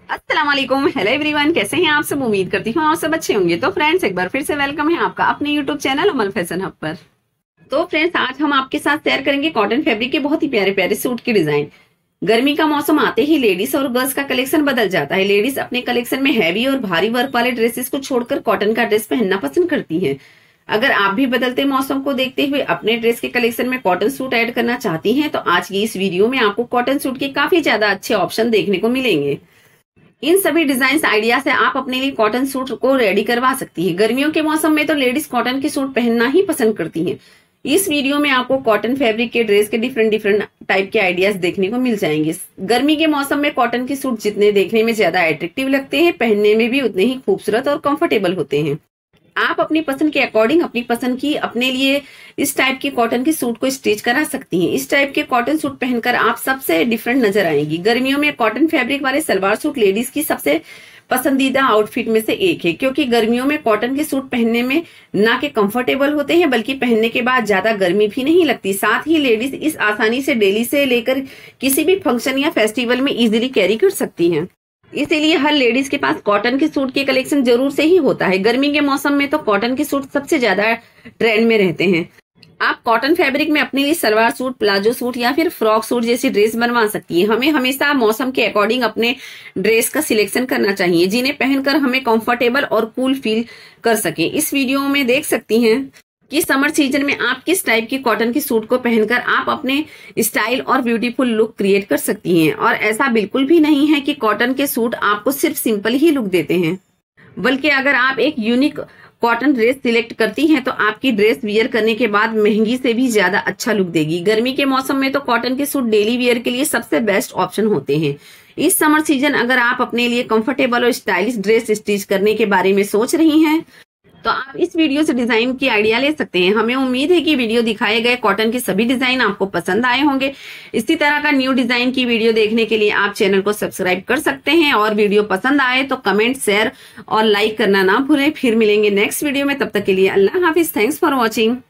अस्सलाम वालेकुम। Hello everyone, कैसे हैं आप सब। उम्मीद करती हूँ आप सब अच्छे होंगे। तो फ्रेंड्स, एक बार फिर से वेलकम है आपका अपने YouTube channel Amal fashion hub पर। तो फ्रेंड्स, आज हम आपके साथ शेयर करेंगे कॉटन फैब्रिक के बहुत ही प्यारे प्यारे सूट के डिजाइन। गर्मी का मौसम आते ही लेडीज और गर्ल्स का कलेक्शन बदल जाता है। लेडीज अपने कलेक्शन में हैवी और भारी वर्क वाले ड्रेसेस को छोड़कर कॉटन का ड्रेस पहनना पसंद करती हैं। अगर आप भी बदलते मौसम को देखते हुए अपने ड्रेस के कलेक्शन में कॉटन सूट ऐड करना चाहती हैं, तो आज की इस वीडियो में आपको कॉटन सूट के काफी ज्यादा अच्छे ऑप्शन देखने को मिलेंगे। इन सभी डिजाइन आइडिया से आप अपने लिए कॉटन सूट को रेडी करवा सकती है। गर्मियों के मौसम में तो लेडीज कॉटन के सूट पहनना ही पसंद करती हैं। इस वीडियो में आपको कॉटन फैब्रिक के ड्रेस के डिफरेंट डिफरेंट टाइप के आइडियाज देखने को मिल जाएंगे। गर्मी के मौसम में कॉटन के सूट जितने देखने में ज्यादा अट्रैक्टिव लगते हैं, पहनने में भी उतने ही खूबसूरत और कंफर्टेबल होते हैं। आप अपनी पसंद के अकॉर्डिंग अपनी पसंद की अपने लिए इस टाइप के कॉटन के सूट को स्टिच करा सकती हैं। इस टाइप के कॉटन सूट पहनकर आप सबसे डिफरेंट नजर आएंगी। गर्मियों में कॉटन फैब्रिक वाले सलवार सूट लेडीज की सबसे पसंदीदा आउटफिट में से एक है, क्योंकि गर्मियों में कॉटन के सूट पहनने में ना के कंफर्टेबल होते हैं, बल्कि पहनने के बाद ज्यादा गर्मी भी नहीं लगती। साथ ही लेडीज इस आसानी से डेली से लेकर किसी भी फंक्शन या फेस्टिवल में इजीली कैरी कर सकती हैं। इसीलिए हर लेडीज के पास कॉटन के सूट के कलेक्शन जरूर से ही होता है। गर्मी के मौसम में तो कॉटन के सूट सबसे ज्यादा ट्रेंड में रहते हैं। आप कॉटन फैब्रिक में अपने लिए सलवार सूट, प्लाजो सूट या फिर फ्रॉक सूट जैसी ड्रेस बनवा सकती है। हमें हमेशा मौसम के अकॉर्डिंग अपने ड्रेस का सिलेक्शन करना चाहिए, जिन्हें पहनकर हमें कंफर्टेबल और कूल फील कर सके। इस वीडियो में देख सकती हैं कि समर सीजन में आप किस टाइप की कॉटन की सूट को पहनकर आप अपने स्टाइल और ब्यूटीफुल लुक क्रिएट कर सकती हैं। और ऐसा बिल्कुल भी नहीं है कि कॉटन के सूट आपको सिर्फ सिंपल ही लुक देते हैं, बल्कि अगर आप एक यूनिक कॉटन ड्रेस सिलेक्ट करती हैं तो आपकी ड्रेस वियर करने के बाद महंगी से भी ज्यादा अच्छा लुक देगी। गर्मी के मौसम में तो कॉटन के सूट डेली वियर के लिए सबसे बेस्ट ऑप्शन होते हैं। इस समर सीजन अगर आप अपने लिए कंफर्टेबल और स्टाइलिश ड्रेस स्टिच करने के बारे में सोच रही हैं, तो आप इस वीडियो से डिजाइन की आइडिया ले सकते हैं। हमें उम्मीद है कि वीडियो दिखाए गए कॉटन के सभी डिजाइन आपको पसंद आए होंगे। इसी तरह का न्यू डिजाइन की वीडियो देखने के लिए आप चैनल को सब्सक्राइब कर सकते हैं, और वीडियो पसंद आए तो कमेंट, शेयर और लाइक करना ना भूलें। फिर मिलेंगे नेक्स्ट वीडियो में, तब तक के लिए अल्लाह हाफिज। Thanks for watching.